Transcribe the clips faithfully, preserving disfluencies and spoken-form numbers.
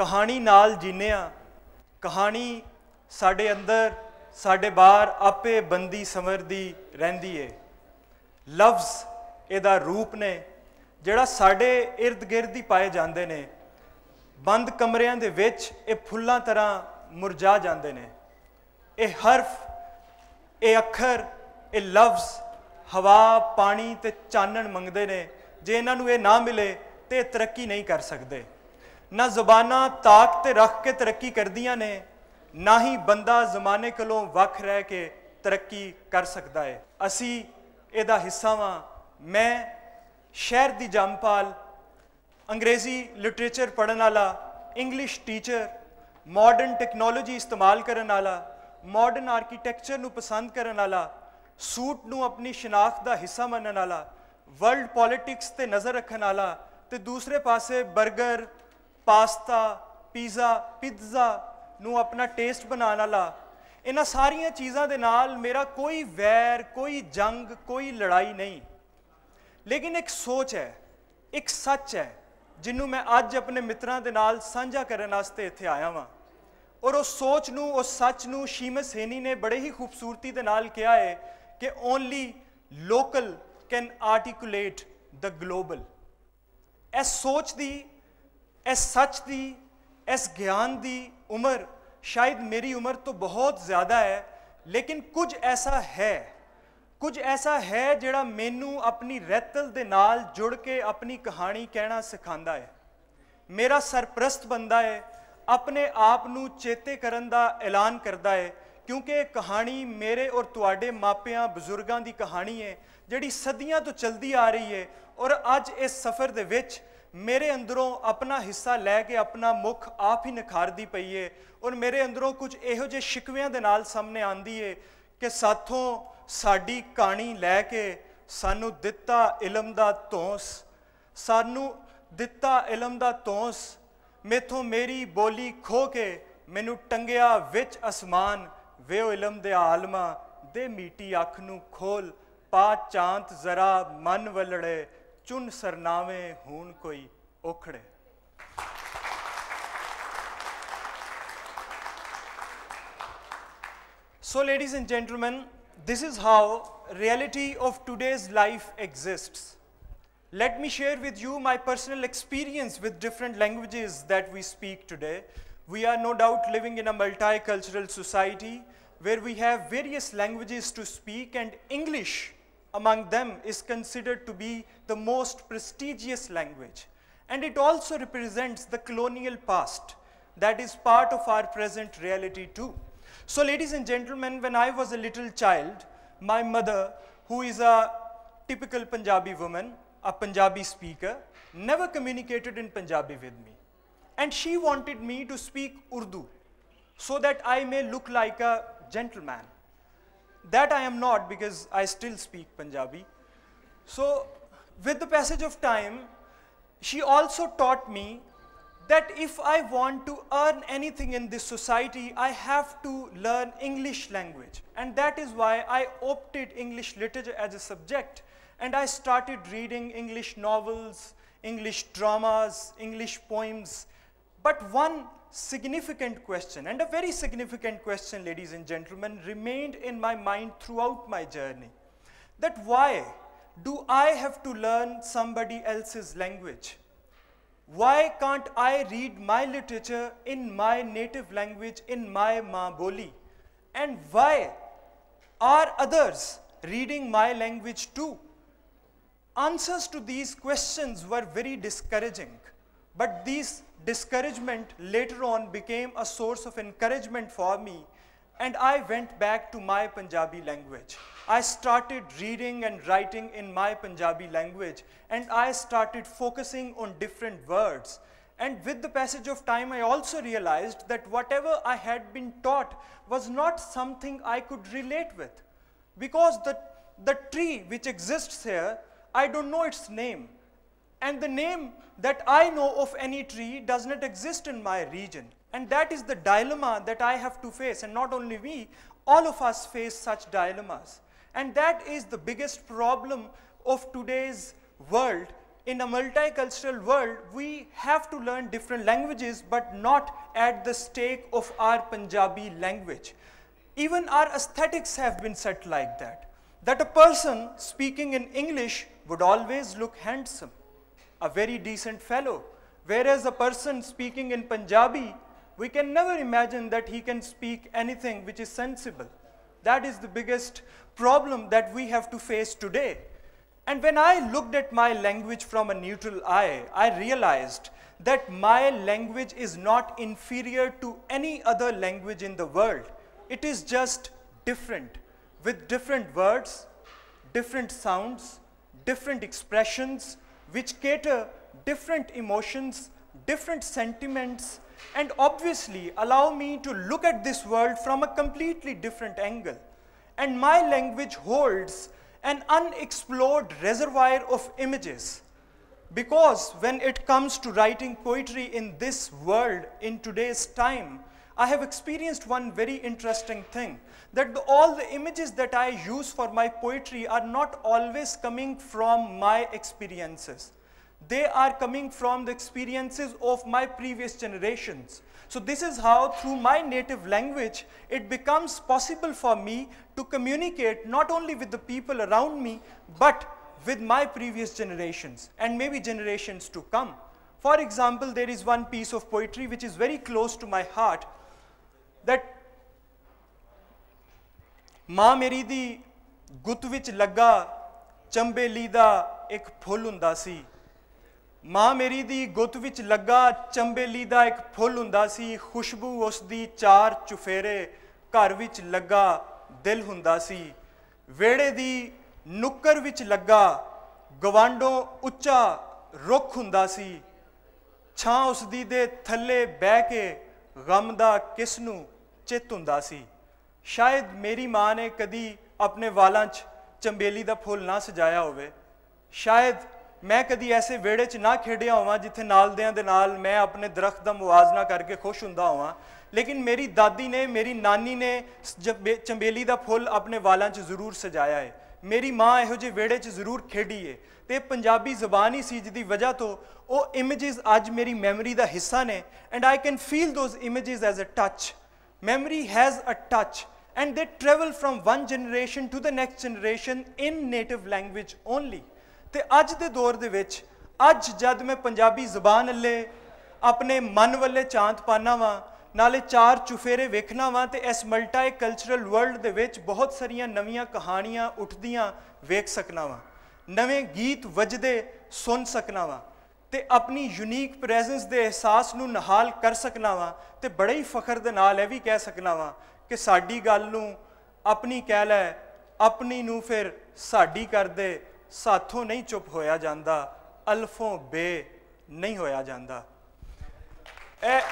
कहानी नाल जीने आ, कहानी साडे अंदर साडे बाहर आपे बंदी समरदी रहिंदी है। लफ्ज़ इहदा रूप ने जिहड़ा साडे इर्द गिर्द ही पाए जांदे ने, बंद कमरियां दे विच ये फुल्लां तरह मुरझा जांदे ने। ये हरफ, ये अखर, ये लफ्ज़ हवा पानी ते चानण मंगदे ने। जे इन्हां नूं ये ना मिले तो ये तरक्की नहीं कर सकते। ना ज़ुबानां ताक ते रख के तरक्की करदियां ने, ना ही बंदा ज़माने कोलों वख रह के तरक्की कर सकता है। असी इहदा हिस्सा वां। मैं शहर दी जमपाल, अंग्रेज़ी लिटरेचर पढ़न वाला, इंग्लिश टीचर, मॉडर्न टैक्नोलॉजी इस्तेमाल करन वाला, मॉडर्न आर्कीटैक्चर नूं पसंद करन वाला, सूट नूं अपनी शनाख्त दा हिस्सा मनन वाला, वर्ल्ड पॉलिटिक्स ते नज़र रखन वाला, ते दूसरे पासे बर्गर, पास्ता, पीज़ा, पिज़्ज़ा नूं अपना टेस्ट बनाने वाला। इन्हां सारियां चीज़ां दे नाल मेरा कोई वैर, कोई जंग, कोई लड़ाई नहीं। लेकिन एक सोच है, एक सच है जिन्हों मैं अज अपने मित्रां दे नाल साझा करन वास्ते इत्थे आया वां। और उस सोच नूं, उस सच नूं शीमस हेनी ने बड़े ही खूबसूरती दे नाल कहा है कि only local can articulate the global. इस सोच दी, इस सच दी, इस ज्ञान दी उम्र शायद मेरी उम्र तो बहुत ज़्यादा है, लेकिन कुछ ऐसा है, कुछ ऐसा है जिहड़ा मैनू अपनी रैतल दे नाल जुड़ के अपनी कहानी कहना सिखांदा है। मेरा सरप्रस्त बनदा है, अपने आप नू चेते करन दा ऐलान करदा है, क्योंकि कहानी मेरे और तुहाडे मापियां बजुर्गां दी कहानी है जिहड़ी सदियां तो चलदी आ रही है। और अज इस सफ़र दे विच मेरे अंदरों अपना हिस्सा लैके अपना मुख आप ही निखारदी पई है। और मेरे अंदरों कुछ इहो जे शिकवियां दे नाल सामने आंदी है कि साथों साडी कहानी लैके सानू दिता इलम दा धौंस, सानू दिता इलम दा धौंस, मेथों मेरी बोली खो के मैनू टंगिया विच आसमान, वे इलम दे आलमा दे मीटी अख नू खोल, पा चांत जरा मन वलड़े, चुन सरनावे हून कोई ओखड़े। So ladies and gentlemen, this is how reality of today's life exists. Let me share with you my personal experience with different languages that we speak today. We are no doubt living in a multicultural society where we have various languages to speak, and English among them is considered to be the most prestigious language. And it also represents the colonial past that is part of our present reality too. So ladies and gentlemen, when I was a little child, my mother, who is a typical Punjabi woman, a Punjabi speaker, never communicated in Punjabi with me. And she wanted me to speak Urdu so that I may look like a gentleman. That I am not, because I still speak Punjabi. So with the passage of time, she also taught me that if I want to earn anything in this society, I have to learn English language. And that is why I opted English literature as a subject. And I started reading English novels, English dramas, English poems. But one significant question, and a very significant question, ladies and gentlemen, remained in my mind throughout my journey. That why do I have to learn somebody else's language? Why can't I read my literature in my native language, in my Ma Boli? And why are others reading my language too? Answers to these questions were very discouraging, but these discouragement later on became a source of encouragement for me, and I went back to my Punjabi language. I started reading and writing in my Punjabi language, and I started focusing on different words. And with the passage of time, I also realized that whatever I had been taught was not something I could relate with, because the, the tree which exists here, I don't know its name. And the name that I know of any tree does not exist in my region. And that is the dilemma that I have to face. And not only me, all of us face such dilemmas. And that is the biggest problem of today's world, in a multicultural world, we have to learn different languages, but not at the stake of our Punjabi language. Even our aesthetics have been set like that, that a person speaking in English would always look handsome, a very decent fellow, whereas a person speaking in Punjabi, we can never imagine that he can speak anything which is sensible. That is the biggest problem that we have to face today. And when I looked at my language from a neutral eye, I realized that my language is not inferior to any other language in the world. It is just different, with different words, different sounds, different expressions, which cater different emotions, different sentiments, and obviously allow me to look at this world from a completely different angle. And my language holds an unexplored reservoir of images, because when it comes to writing poetry in this world, in today's time, I have experienced one very interesting thing, that the, all the images that I use for my poetry are not always coming from my experiences. They are coming from the experiences of my previous generations. So this is how, through my native language, it becomes possible for me to communicate not only with the people around me, but with my previous generations and maybe generations to come. For example, there is one piece of poetry which is very close to my heart, that मां मेरी दी गुत विच लगा चंबेली दा एक full हुंदा सी, मां मेरी दी गुत विच लगा चंबेली दा एक फुल हुंदा सी, खुशबू उस दी चार चुफेरे घर विच लगा दिल हुंदा सी, वेड़े दी नुक्कर विच लगा गवांडों उच्चा रुख हुंदा सी, छां उस दी दे थल्ले बह के गम दा किस नूं चित हुंदा सी। शायद मेरी मां ने कदी अपने वालां च चंबेली दा फुल ना सजाया होवे, शायद मैं कदी ऐसे वेड़े च ना खेडिया होवां जिथे नालदियां दे नाल मैं अपने दरख्त दा मुआजना करके खुश हुंदा होवां, लेकिन मेरी दादी ने, मेरी नानी ने चंबेली दा फुल अपने वालां च जरूर सजाया है। मेरी मां इहो जे वेड़े च जरूर खेडी है, ते पंजाबी ज़बान ही सी जिहदी वजह तो ਉਹ ਇਮੇजेस ਅੱਜ ਮੇਰੀ ਮੈਮਰੀ ਦਾ ਹਿੱਸਾ ਨੇ, and I can feel those images as a touch. Memory has a touch and they travel from one generation to the next generation in native language only. ਤੇ ਅੱਜ ਦੇ ਦੌਰ ਦੇ ਵਿੱਚ, ਅੱਜ ਜਦ ਮੈਂ ਪੰਜਾਬੀ ਜ਼ਬਾਨ ਅੱਲੇ ਆਪਣੇ ਮਨ ਵੱਲੇ ਚਾਂਤ ਪਾਨਾ ਵਾਂ, ਨਾਲੇ ਚਾਰ ਚੁਫੇਰੇ ਵੇਖਣਾ ਵਾਂ, ਤੇ ਇਸ ਮਲਟੀ ਕਲਚਰਲ ਵਰਲਡ ਦੇ ਵਿੱਚ ਬਹੁਤ ਸਾਰੀਆਂ ਨਵੀਆਂ ਕਹਾਣੀਆਂ ਉੱਠਦੀਆਂ ਵੇਖ ਸਕਣਾ ਵਾਂ, ਨਵੇਂ ਗੀਤ ਵੱਜਦੇ ਸੁਣ ਸਕਣਾ ਵਾਂ, ਤੇ ਆਪਣੀ ਯੂਨੀਕ ਪ੍ਰੈਜ਼ੈਂਸ ਦੇ ਅਹਿਸਾਸ ਨੂੰ ਨਿਹਾਲ ਕਰ ਸਕਣਾ ਵਾਂ, ਤੇ ਬੜੇ ਹੀ ਫਖਰ ਦੇ ਨਾਲ ਇਹ ਵੀ ਕਹਿ ਸਕਣਾ ਵਾਂ ਕਿ ਸਾਡੀ ਗੱਲ ਨੂੰ ਆਪਣੀ ਕਹਿ ਲੈ, ਆਪਣੀ ਨੂੰ ਫਿਰ ਸਾਡੀ ਕਰਦੇ, ਸਾਥੋਂ ਨਹੀਂ ਚੁੱਪ ਹੋਇਆ ਜਾਂਦਾ, ਅਲਫੋਂ ਬੇ ਨਹੀਂ ਹੋਇਆ ਜਾਂਦਾ। ਇਹ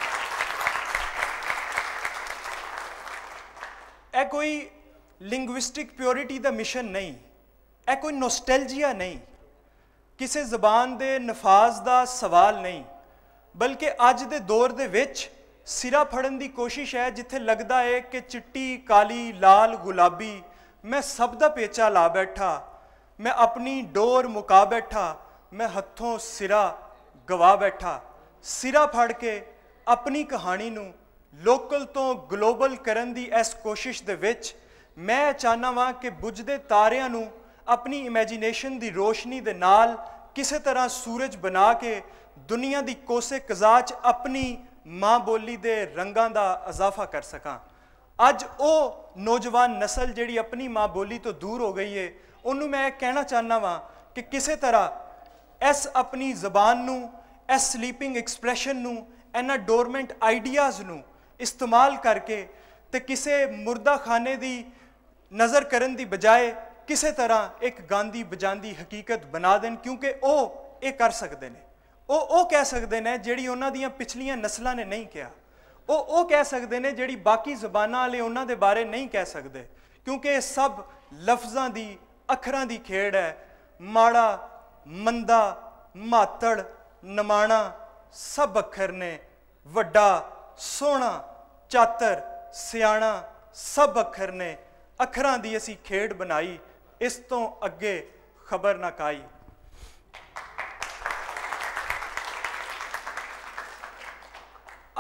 ਇਹ ਕੋਈ ਲਿੰਗੁਇਸਟਿਕ ਪਿਓਰਿਟੀ ਦਾ ਮਿਸ਼ਨ ਨਹੀਂ, ਇਹ ਕੋਈ ਨੋਸਟੈਲਜੀਆ ਨਹੀਂ, ਕਿਸੇ ਜ਼ਬਾਨ ਦੇ ਨਫਾਜ਼ ਦਾ ਸਵਾਲ ਨਹੀਂ, ਬਲਕਿ ਅੱਜ ਦੇ ਦੌਰ ਦੇ ਵਿੱਚ ਸਿਰਾ ਫੜਨ ਦੀ ਕੋਸ਼ਿਸ਼ ਹੈ, ਜਿੱਥੇ ਲੱਗਦਾ ਹੈ ਕਿ ਚਿੱਟੀ, ਕਾਲੀ, ਲਾਲ, ਗੁਲਾਬੀ ਮੈਂ ਸਭ ਦਾ ਪੇਚਾ ਲਾ ਬੈਠਾ, ਮੈਂ ਆਪਣੀ ਡੋਰ ਮੁਕਾ ਬੈਠਾ, ਮੈਂ ਹੱਥੋਂ ਸਿਰਾ ਗਵਾ ਬੈਠਾ। ਸਿਰਾ ਫੜ ਕੇ ਆਪਣੀ ਕਹਾਣੀ ਨੂੰ ਲੋਕਲ ਤੋਂ ਗਲੋਬਲ ਕਰਨ ਦੀ ਇਸ ਕੋਸ਼ਿਸ਼ ਦੇ ਵਿੱਚ ਮੈਂ ਚਾਹੁੰਦਾ ਵਾਂ ਕਿ ਬੁਝਦੇ ਤਾਰਿਆਂ ਨੂੰ ਆਪਣੀ ਇਮੈਜੀਨੇਸ਼ਨ ਦੀ ਰੋਸ਼ਨੀ ਦੇ ਨਾਲ ਕਿਸੇ ਤਰ੍ਹਾਂ ਸੂਰਜ ਬਣਾ ਕੇ ਦੁਨੀਆ ਦੀ ਕੋਸੇ ਕਜ਼ਾ 'ਚ ਆਪਣੀ ਮਾਂ ਬੋਲੀ ਦੇ ਰੰਗਾਂ ਦਾ ਇਜ਼ਾਫਾ ਕਰ ਸਕਾਂ। ਅੱਜ ਉਹ ਨੌਜਵਾਨ ਨਸਲ ਜਿਹੜੀ ਆਪਣੀ ਮਾਂ ਬੋਲੀ ਤੋਂ ਦੂਰ ਹੋ ਗਈ ਹੈ, ਉਹਨੂੰ ਮੈਂ ਕਹਿਣਾ ਚਾਹੁੰਦਾ ਵਾਂ ਕਿ ਕਿਸੇ ਤਰ੍ਹਾਂ ਇਸ ਆਪਣੀ ਜ਼ਬਾਨ ਨੂੰ, ਇਸ ਸਲੀਪਿੰਗ ਐਕਸਪ੍ਰੈਸ਼ਨ ਨੂੰ, ਇਹਨਾਂ ਡੋਰਮੈਂਟ ਆਈਡੀਆਜ਼ ਨੂੰ ਇਸਤੇਮਾਲ ਕਰਕੇ ਤੇ ਕਿਸੇ ਮੁਰਦਾ ਖਾਨੇ ਦੀ ਨਜ਼ਰ ਕਰਨ ਦੀ ਬਜਾਏ ਕਿਸੇ ਤਰ੍ਹਾਂ ਇੱਕ ਗਾਂਦੀ ਬਜਾਂਦੀ ਹਕੀਕਤ ਬਣਾ ਦੇਣ, ਕਿਉਂਕਿ ਉਹ ਇਹ ਕਰ ਸਕਦੇ ਨੇ। ਉਹ ਉਹ ਕਹਿ ਸਕਦੇ ਨੇ ਜਿਹੜੀ ਉਹਨਾਂ ਦੀਆਂ ਪਿਛਲੀਆਂ ਨਸਲਾਂ ਨੇ ਨਹੀਂ ਕਿਹਾ, ਉਹ ਉਹ ਕਹਿ ਸਕਦੇ ਨੇ ਜਿਹੜੀ ਬਾਕੀ ਜ਼ਬਾਨਾਂ ਵਾਲੇ ਉਹਨਾਂ ਦੇ ਬਾਰੇ ਨਹੀਂ ਕਹਿ ਸਕਦੇ, ਕਿਉਂਕਿ ਇਹ ਸਭ ਲਫ਼ਜ਼ਾਂ ਦੀ, ਅੱਖਰਾਂ ਦੀ ਖੇਡ ਹੈ। ਮਾੜਾ, ਮੰਦਾ, ਮਾਤੜ, ਨਮਾਣਾ ਸਭ ਅੱਖਰ ਨੇ, ਵੱਡਾ, ਸੋਹਣਾ, ਚਾਤਰ, ਸਿਆਣਾ ਸਭ ਅੱਖਰ ਨੇ। ਅੱਖਰਾਂ ਦੀ ਅਸੀਂ ਖੇਡ ਬਣਾਈ, ਇਸ ਤੋਂ ਅੱਗੇ ਖਬਰ ਨਾ ਕਾਈ।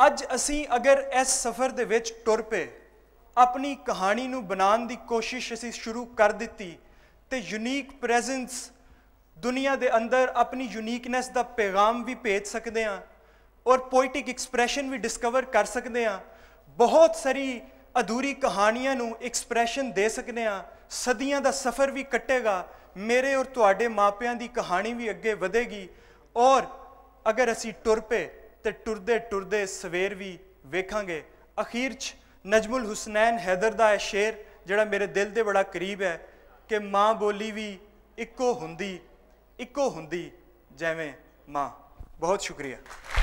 ਅੱਜ ਅਸੀਂ ਅਗਰ ਇਸ ਸਫ਼ਰ ਦੇ ਵਿੱਚ ਟੁਰ ਪਏ, ਆਪਣੀ ਕਹਾਣੀ ਨੂੰ ਬਣਾਉਣ ਦੀ ਕੋਸ਼ਿਸ਼ ਅਸੀਂ ਸ਼ੁਰੂ ਕਰ ਦਿੱਤੀ ਤੇ ਯੂਨੀਕ ਪ੍ਰੈਜ਼ੈਂਸ ਦੁਨੀਆ ਦੇ ਅੰਦਰ ਆਪਣੀ ਯੂਨੀਕਨੈਸ ਦਾ ਪੈਗਾਮ ਵੀ ਭੇਜ ਸਕਦੇ ਹਾਂ ਔਰ ਪੋਇਟਿਕ ਐਕਸਪ੍ਰੈਸ਼ਨ ਵੀ ਡਿਸਕਵਰ ਕਰ ਸਕਦੇ ਹਾਂ, ਬਹੁਤ ਸਾਰੀ ਅਧੂਰੀ ਕਹਾਣੀਆਂ ਨੂੰ ਐਕਸਪ੍ਰੈਸ਼ਨ ਦੇ ਸਕਦੇ ਹਾਂ, ਸਦੀਆਂ ਦਾ ਸਫ਼ਰ ਵੀ ਕੱਟੇਗਾ, ਮੇਰੇ ਔਰ ਤੁਹਾਡੇ ਮਾਪਿਆਂ ਦੀ ਕਹਾਣੀ ਵੀ ਅੱਗੇ ਵਧੇਗੀ ਔਰ ਅਗਰ ਅਸੀਂ ਟੁਰ ਪਏ ਤੇ ਟੁਰਦੇ ਟੁਰਦੇ ਸਵੇਰ ਵੀ ਵੇਖਾਂਗੇ। ਅਖੀਰ 'ਚ ਨਜਮੁਲ ਹੁਸਨੈਨ ਹੈਦਰ ਦਾ ਇਹ ਸ਼ੇਰ ਜਿਹੜਾ ਮੇਰੇ ਦਿਲ ਦੇ ਬੜਾ ਕਰੀਬ ਹੈ ਕਿ ਮਾਂ ਬੋਲੀ ਵੀ ਇੱਕੋ ਹੁੰਦੀ ਇੱਕੋ ਹੁੰਦੀ ਜਿਵੇਂ ਮਾਂ। ਬਹੁਤ ਸ਼ੁਕਰੀਆ।